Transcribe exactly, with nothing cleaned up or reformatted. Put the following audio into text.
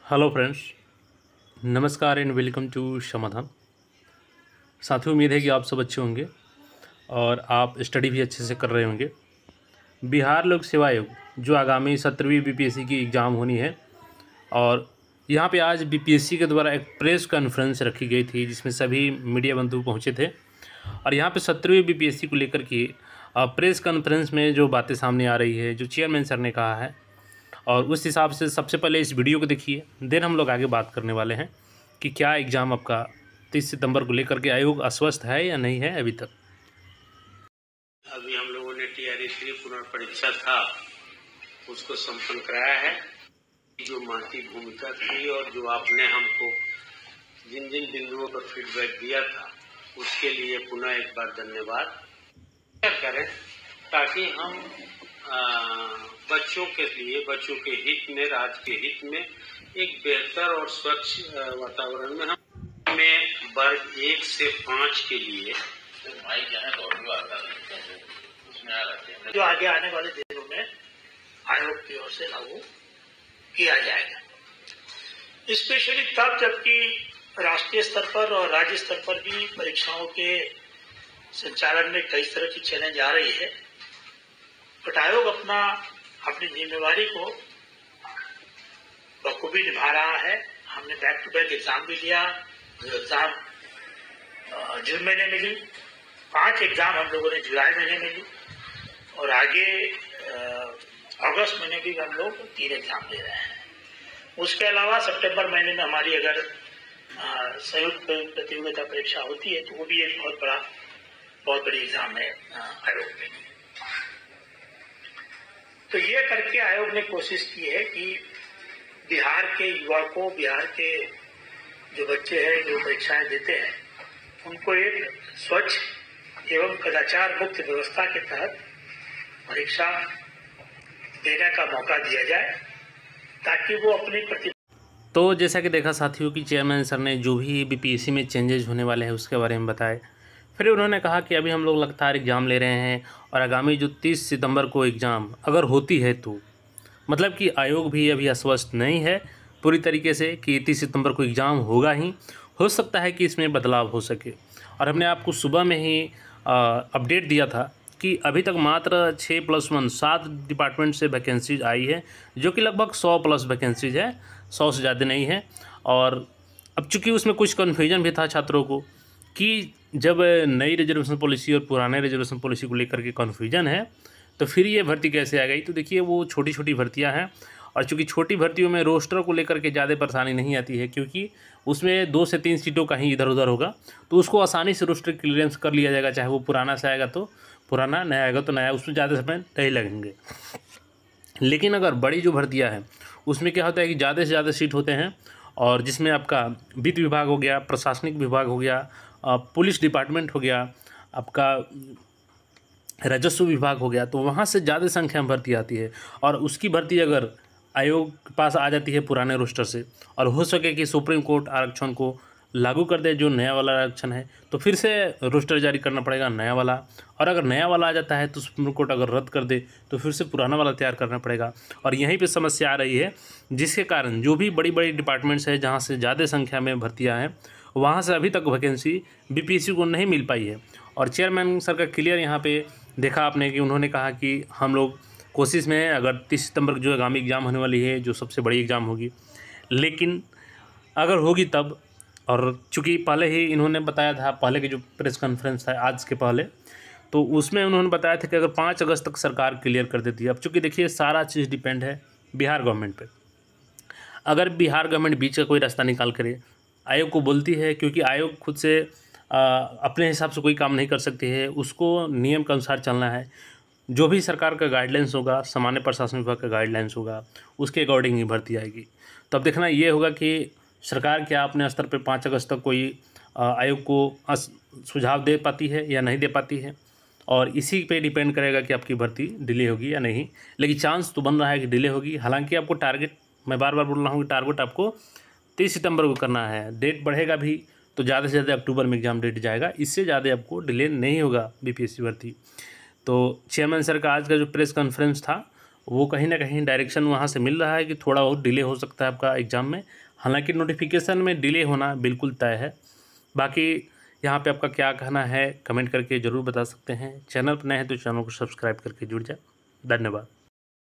Hello friends, नमस्कार and welcome to Samadhan. साथियों, उम्मीद है कि आप सब अच्छे होंगे और आप स्टडी भी अच्छे से कर रहे होंगे। बिहार लोक सेवा आयोग जो आगामी सत्रहवीं बीपीएससी की एग्ज़ाम होनी है, और यहाँ पे आज बीपीएससी के द्वारा एक प्रेस कॉन्फ्रेंस रखी गई थी जिसमें सभी मीडिया बंधु पहुँचे थे। और यहाँ पे सत्रहवीं बीपीएससी को लेकर के प्रेस कॉन्फ्रेंस में जो बातें सामने आ रही है, जो चेयरमैन सर ने कहा है, और उस हिसाब से सबसे पहले इस वीडियो को देखिए, देन हम लोग आगे बात करने वाले हैं कि क्या एग्ज़ाम आपका तीस सितंबर को लेकर के आयोग आश्वस्त है या नहीं है अभी तक। अभी हम लोगों ने टीआरई थ्री पुनर्परीक्षा था उसको संपन्न कराया है। जो महती भूमिका थी और जो आपने हमको जिन जिन बिंदुओं पर फीडबैक दिया था उसके लिए पुनः एक बार धन्यवाद करें, ताकि हम आ, बच्चों के लिए, बच्चों के हित में, राज्य के हित में एक बेहतर और स्वच्छ वातावरण में हम में वर्ग एक से पाँच के लिए जो आगे आने वाले दिनों में आयोग की ओर से लागू किया जाएगा। स्पेशली तब जबकि राष्ट्रीय स्तर पर और राज्य स्तर पर भी परीक्षाओं के संचालन में कई तरह की चैलेंज आ रही है, बट आयोग अपना अपनी जिम्मेवारी को बखूबी निभा रहा है। हमने बैक टू बैक एग्जाम भी लिया। जो एग्जाम जून महीने में ली, पांच एग्जाम हम लोगों ने जुलाई महीने में ली, और आगे अगस्त महीने भी हम लोग तीन एग्जाम ले रहे हैं। उसके अलावा सितंबर महीने में हमारी अगर संयुक्त प्रतियोगिता परीक्षा होती है तो वो भी एक बहुत बड़ा बहुत बड़ी एग्जाम है आयोग में। तो ये करके आयोग ने कोशिश की है कि बिहार के युवा को, बिहार के जो बच्चे हैं जो परीक्षाएं देते हैं, उनको एक स्वच्छ एवं कदाचार मुक्त व्यवस्था के तहत परीक्षा देने का मौका दिया जाए, ताकि वो अपनी प्रति तो जैसा कि देखा साथियों कि चेयरमैन सर ने जो भी बीपीएससी में चेंजेस होने वाले हैं उसके बारे में बताए। फिर उन्होंने कहा कि अभी हम लोग लगातार एग्ज़ाम ले रहे हैं और आगामी जो तीस सितंबर को एग्ज़ाम अगर होती है तो मतलब कि आयोग भी अभी आश्वस्त नहीं है पूरी तरीके से कि तीस सितंबर को एग्ज़ाम होगा ही। हो सकता है कि इसमें बदलाव हो सके। और हमने आपको सुबह में ही अपडेट दिया था कि अभी तक मात्र छः प्लस वन सात डिपार्टमेंट से वैकेंसीज आई है, जो कि लगभग सौ प्लस वैकेंसीज है, सौ से ज़्यादा नहीं है। और अब चूँकि उसमें कुछ कन्फ्यूजन भी था छात्रों को कि जब नई रिजर्वेशन पॉलिसी और पुराने रिजर्वेशन पॉलिसी को लेकर के कन्फ्यूजन है तो फिर ये भर्ती कैसे आ गई। तो देखिए, वो छोटी छोटी भर्तियां हैं, और चूँकि छोटी भर्तियों में रोस्टर को लेकर के ज़्यादा परेशानी नहीं आती है, क्योंकि उसमें दो से तीन सीटों का ही इधर उधर होगा, तो उसको आसानी से रोस्टर क्लियरेंस कर लिया जाएगा। चाहे वो पुराना से आएगा तो पुराना, नया आएगा तो नया, उसमें ज़्यादा समय नहीं लगेंगे। लेकिन अगर बड़ी जो भर्तियाँ हैं उसमें क्या होता है कि ज़्यादा से ज़्यादा सीट होते हैं, और जिसमें आपका वित्त विभाग हो गया, प्रशासनिक विभाग हो गया, पुलिस डिपार्टमेंट हो गया, आपका राजस्व विभाग हो गया, तो वहाँ से ज़्यादा संख्या में भर्ती आती है। और उसकी भर्ती अगर आयोग के पास आ जाती है पुराने रोस्टर से, और हो सके कि सुप्रीम कोर्ट आरक्षण को लागू कर दे, जो नया वाला आरक्षण है, तो फिर से रोस्टर जारी करना पड़ेगा नया वाला। और अगर नया वाला आ जाता है तो सुप्रीम कोर्ट अगर रद्द कर दे तो फिर से पुराना वाला तैयार करना पड़ेगा। और यहीं पे समस्या आ रही है, जिसके कारण जो भी बड़ी बड़ी डिपार्टमेंट्स है जहाँ से ज़्यादा संख्या में भर्तियाँ हैं, वहाँ से अभी तक वैकेंसी बीपीएससी को नहीं मिल पाई है। और चेयरमैन सर का क्लियर यहाँ पे देखा आपने कि उन्होंने कहा कि हम लोग कोशिश में हैं, अगर तीस सितंबर को जो आगामी एग्ज़ाम होने वाली है, जो सबसे बड़ी एग्ज़ाम होगी, लेकिन अगर होगी तब। और चूँकि पहले ही इन्होंने बताया था, पहले की जो प्रेस कॉन्फ्रेंस था आज के पहले, तो उसमें उन्होंने बताया था कि अगर पाँच अगस्त तक सरकार क्लियर कर देती है। अब चूँकि देखिए, सारा चीज़ डिपेंड है बिहार गवर्नमेंट पे। अगर बिहार गवर्नमेंट बीच का कोई रास्ता निकाल करे, आयोग को बोलती है, क्योंकि आयोग खुद से आ, अपने हिसाब से कोई काम नहीं कर सकती है, उसको नियम के अनुसार चलना है। जो भी सरकार का गाइडलाइंस होगा, सामान्य प्रशासन विभाग का गाइडलाइंस होगा, उसके अकॉर्डिंग ही भर्ती आएगी। तो अब देखना ये होगा कि सरकार क्या अपने स्तर पे पाँच अगस्त तक कोई आयोग को सुझाव दे पाती है या नहीं दे पाती है, और इसी पे डिपेंड करेगा कि आपकी भर्ती डिले होगी या नहीं। लेकिन चांस तो बन रहा है कि डिले होगी। हालांकि आपको टारगेट, मैं बार बार बोल रहा हूँ कि टारगेट आपको तीस सितंबर को करना है। डेट बढ़ेगा भी तो ज़्यादा से ज़्यादा अक्टूबर में एग्ज़ाम डेट जाएगा, इससे ज़्यादा आपको डिले नहीं होगा बीपीएससी भर्ती। तो चेयरमैन सर का आज का जो प्रेस कॉन्फ्रेंस था वो कहीं ना कहीं डायरेक्शन वहाँ से मिल रहा है कि थोड़ा बहुत डिले हो सकता है आपका एग्ज़ाम में। हालांकि नोटिफिकेशन में डिले होना बिल्कुल तय है। बाकी यहाँ पे आपका क्या कहना है कमेंट करके ज़रूर बता सकते हैं। चैनल पर नए हैं तो चैनल को सब्सक्राइब करके जुड़ जाए। धन्यवाद।